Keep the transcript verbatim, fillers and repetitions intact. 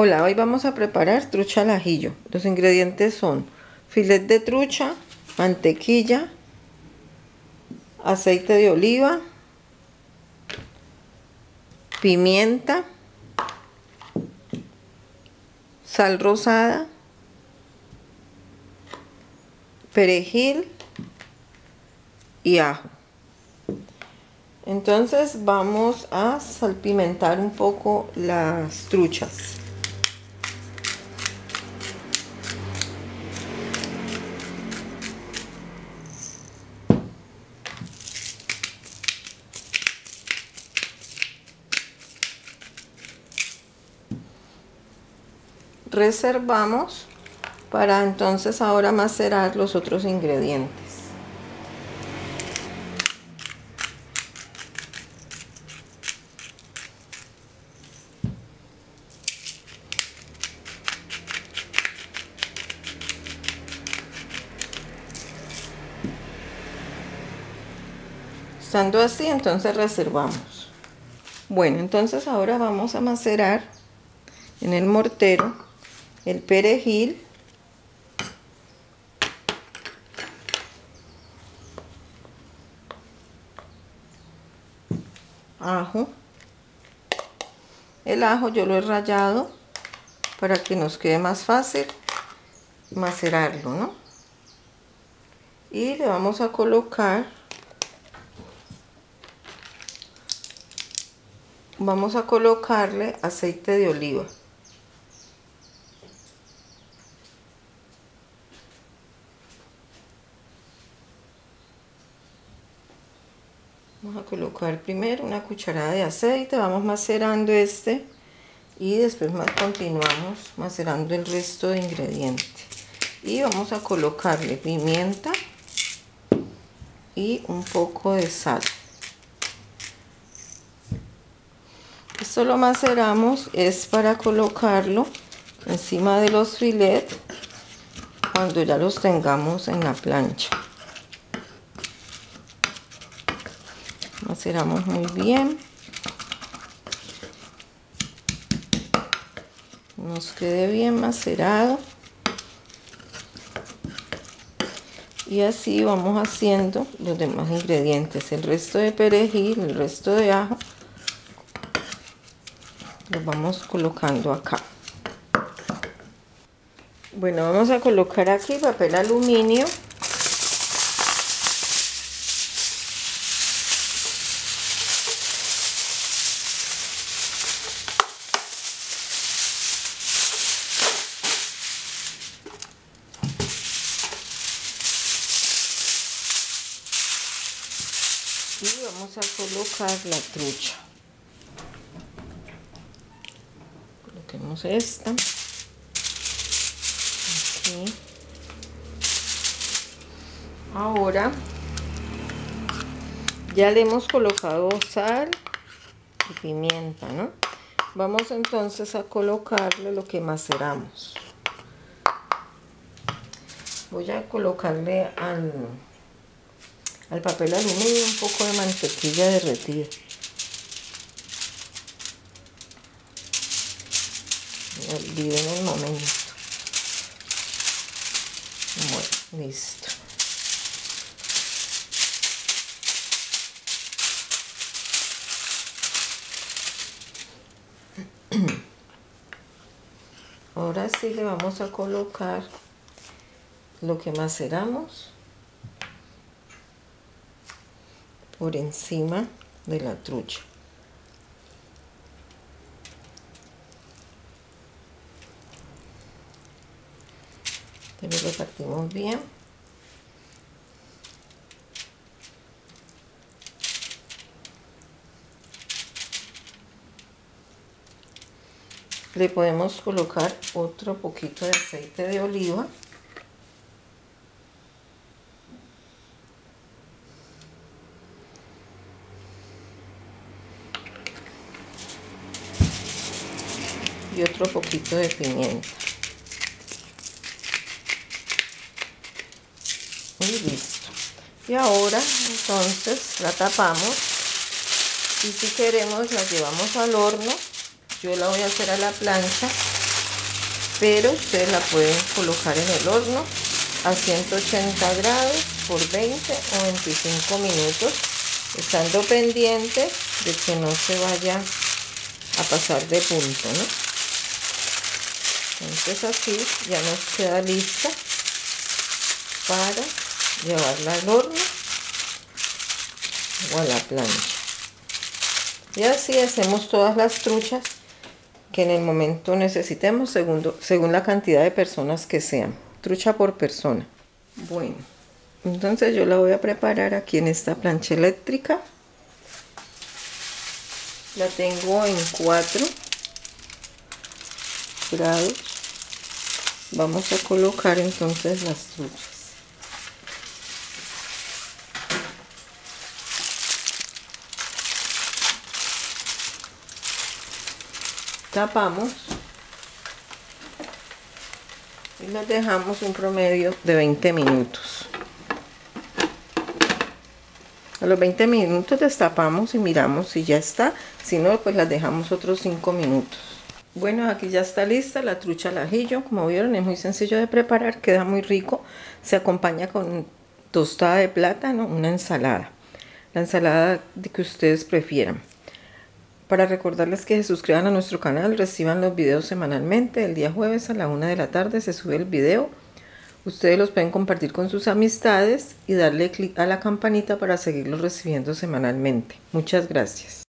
Hola, hoy vamos a preparar trucha al ajillo. Los ingredientes son filet de trucha, mantequilla, aceite de oliva, pimienta, sal rosada, perejil y ajo. Entonces vamos a salpimentar un poco las truchas. Reservamos para entonces ahora macerar los otros ingredientes. Estando así, entonces reservamos. Bueno, entonces ahora vamos a macerar en el mortero el perejil, ajo. El ajo yo lo he rallado para que nos quede más fácil macerarlo, ¿no? Y le vamos a colocar, vamos a colocarle aceite de oliva. Vamos a colocar primero una cucharada de aceite, vamos macerando este y después más continuamos macerando el resto de ingredientes. Y vamos a colocarle pimienta y un poco de sal. Esto lo maceramos es para colocarlo encima de los filetes cuando ya los tengamos en la plancha. Maceramos muy bien, nos quede bien macerado y así vamos haciendo los demás ingredientes. El resto de perejil, el resto de ajo los vamos colocando acá. Bueno, vamos a colocar aquí papel aluminio. Y vamos a colocar la trucha. Coloquemos esta aquí. Ahora ya le hemos colocado sal y pimienta, ¿no? Vamos entonces a colocarle lo que maceramos. Voy a colocarle al al papel aluminio un poco de mantequilla derretida. Me olvidé en el momento. Bueno, listo. Ahora sí le vamos a colocar lo que maceramos por encima de la trucha. Lo repartimos bien. Le podemos colocar otro poquito de aceite de oliva. Y otro poquito de pimienta. Y listo. Y ahora entonces la tapamos y si queremos la llevamos al horno. Yo la voy a hacer a la plancha pero ustedes la pueden colocar en el horno a ciento ochenta grados por veinte o veinticinco minutos, estando pendiente de que no se vaya a pasar de punto, ¿no? Entonces así ya nos queda lista para llevarla al horno o a la plancha. Y así hacemos todas las truchas que en el momento necesitemos según, según la cantidad de personas que sean. Trucha por persona. Bueno, entonces yo la voy a preparar aquí en esta plancha eléctrica. La tengo en cuatro grados. Vamos a colocar entonces las truchas. Tapamos y las dejamos un promedio de veinte minutos. A los veinte minutos destapamos y miramos si ya está, si no pues las dejamos otros cinco minutos. Bueno, aquí ya está lista la trucha al ajillo. Como vieron, es muy sencillo de preparar, queda muy rico. Se acompaña con tostada de plátano, una ensalada, la ensalada que ustedes prefieran. Para recordarles que se suscriban a nuestro canal, reciban los videos semanalmente. El día jueves a la una de la tarde se sube el video. Ustedes los pueden compartir con sus amistades y darle clic a la campanita para seguirlos recibiendo semanalmente. Muchas gracias.